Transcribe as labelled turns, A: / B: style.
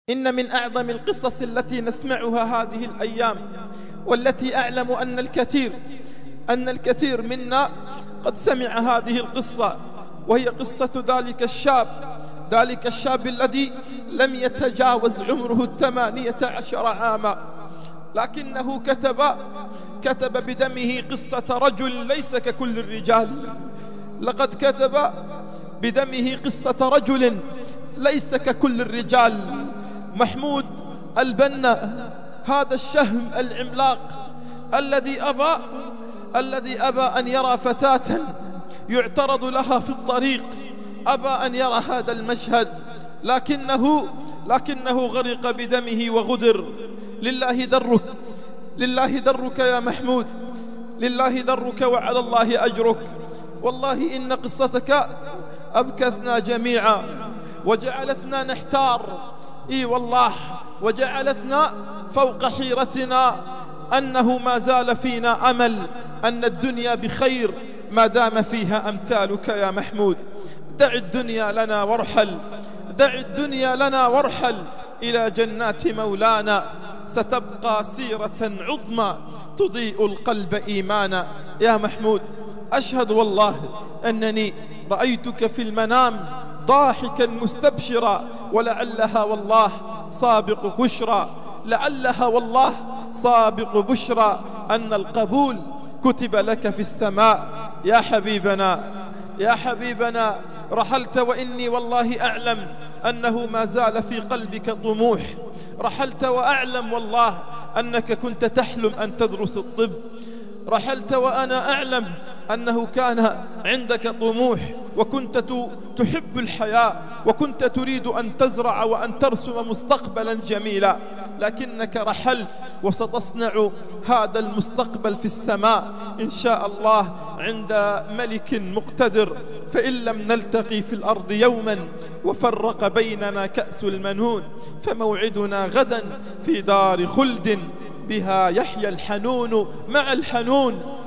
A: إن من أعظم القصص التي نسمعها هذه الأيام، والتي أعلم أن الكثير منا قد سمع هذه القصة، وهي قصة ذلك الشاب الذي لم يتجاوز عمره 18 عاما، لكنه كتب بدمه قصة رجل ليس ككل الرجال. لقد كتب بدمه قصة رجل ليس ككل الرجال. محمود البنا، هذا الشهم العملاق الذي أبى أن يرى فتاة يعترض لها في الطريق، أبى أن يرى هذا المشهد، لكنه غرق بدمه وغدر. لله درك يا محمود، لله درك وعلى الله أجرك. والله إن قصتك أبكتنا جميعا وجعلتنا نحتار، والله، وجعلتنا فوق حيرتنا أنه ما زال فينا أمل أن الدنيا بخير ما دام فيها أمثالك يا محمود. دع الدنيا لنا وارحل إلى جنات مولانا، ستبقى سيرة عظمى تضيء القلب إيمانا. يا محمود، أشهد والله أنني رأيتك في المنام ضاحكا مستبشرا، ولعلها والله سابق بشرى أن القبول كتب لك في السماء. يا حبيبنا رحلت وإني والله أعلم أنه ما زال في قلبك طموح. رحلت وأعلم والله أنك كنت تحلم أن تدرس الطب. رحلت وأنا أعلم أنه كان عندك طموح، وكنت تحب الحياة، وكنت تريد أن تزرع وأن ترسم مستقبلا جميلا، لكنك رحلت وستصنع هذا المستقبل في السماء إن شاء الله عند ملك مقتدر. فإن لم نلتقي في الأرض يوما وفرق بيننا كأس المنون، فموعدنا غدا في دار خلد بها يحيى الحنون مع الحنون.